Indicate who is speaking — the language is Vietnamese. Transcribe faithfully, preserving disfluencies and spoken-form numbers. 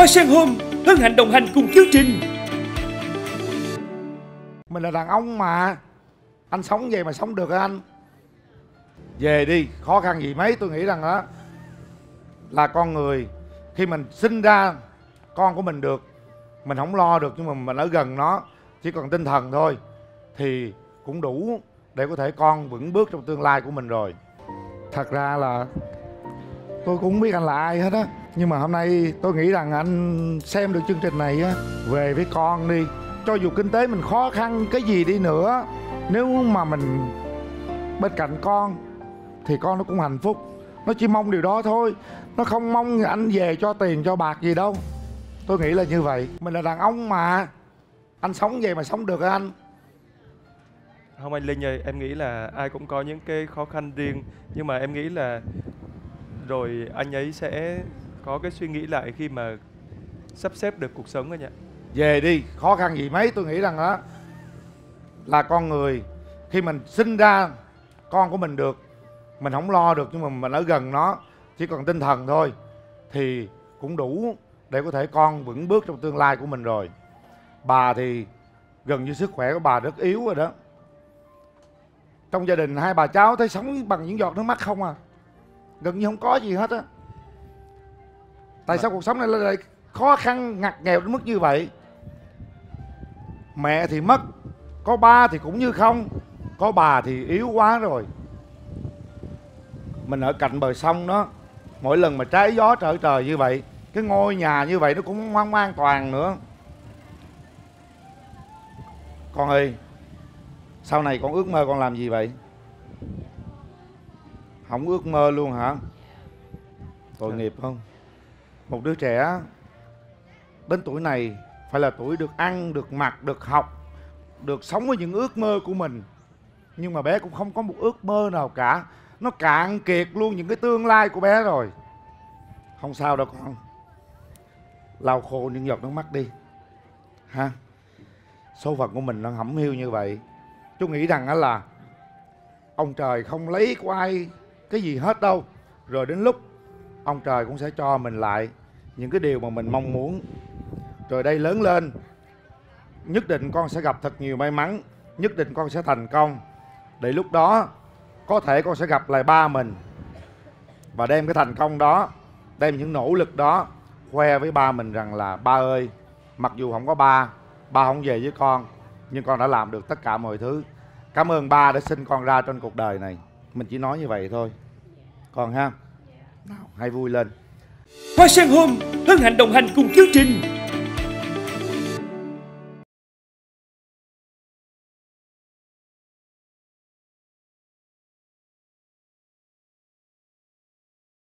Speaker 1: Hoa Sen Home hân hạnh đồng hành cùng chương trình.
Speaker 2: Mình là đàn ông mà. Anh sống vậy mà sống được hả anh? Về đi, khó khăn gì mấy, tôi nghĩ rằng đó là con người. Khi mình sinh ra con của mình được, mình không lo được, nhưng mà mình ở gần nó, chỉ còn tinh thần thôi, thì cũng đủ để có thể con vững bước trong tương lai của mình rồi. Thật ra là tôi cũng không biết anh là ai hết á, nhưng mà hôm nay tôi nghĩ rằng anh xem được chương trình này á, về với con đi. Cho dù kinh tế mình khó khăn cái gì đi nữa, nếu mà mình bên cạnh con thì con nó cũng hạnh phúc. Nó chỉ mong điều đó thôi, nó không mong anh về cho tiền cho bạc gì đâu. Tôi nghĩ là như vậy. Mình là đàn ông mà. Anh sống vậy mà sống được hả anh?
Speaker 3: Không anh Linh ơi, em nghĩ là ai cũng có những cái khó khăn riêng, nhưng mà em nghĩ là rồi anh ấy sẽ có cái suy nghĩ lại khi mà sắp xếp được cuộc sống anh ạ.
Speaker 2: Về đi, khó khăn gì mấy, tôi nghĩ rằng đó là con người. Khi mình sinh ra con của mình được, mình không lo được, nhưng mà mình ở gần nó, chỉ còn tinh thần thôi, thì cũng đủ để có thể con vững bước trong tương lai của mình rồi. Bà thì gần như sức khỏe của bà rất yếu rồi đó. Trong gia đình hai bà cháu thấy sống bằng những giọt nước mắt không à, gần như không có gì hết á. Tại sao cuộc sống này lại khó khăn ngặt nghèo đến mức như vậy? Mẹ thì mất, có ba thì cũng như không, có bà thì yếu quá rồi. Mình ở cạnh bờ sông đó, mỗi lần mà trái gió trở trời như vậy, cái ngôi nhà như vậy nó cũng không an toàn nữa. Con ơi, sau này con ước mơ con làm gì vậy? Không ước mơ luôn hả? Tội nghiệp không? Một đứa trẻ đến tuổi này phải là tuổi được ăn, được mặc, được học, được sống với những ước mơ của mình. Nhưng mà bé cũng không có một ước mơ nào cả. Nó cạn kiệt luôn những cái tương lai của bé rồi. Không sao đâu con, lau khô những giọt nước mắt đi ha. Số phận của mình nó hẩm hiu như vậy. Chú nghĩ rằng là ông trời không lấy của ai cái gì hết đâu. Rồi đến lúc ông trời cũng sẽ cho mình lại những cái điều mà mình mong muốn. Rồi đây lớn lên, nhất định con sẽ gặp thật nhiều may mắn, nhất định con sẽ thành công. Để lúc đó có thể con sẽ gặp lại ba mình, và đem cái thành công đó, đem những nỗ lực đó khoe với ba mình rằng là ba ơi, mặc dù không có ba, ba không về với con, nhưng con đã làm được tất cả mọi thứ. Cảm ơn ba đã sinh con ra trên cuộc đời này. Mình chỉ nói như vậy thôi con ha. Nào, hãy vui lên.
Speaker 1: Hoa Sen Home hân hạnh đồng hành cùng chương trình.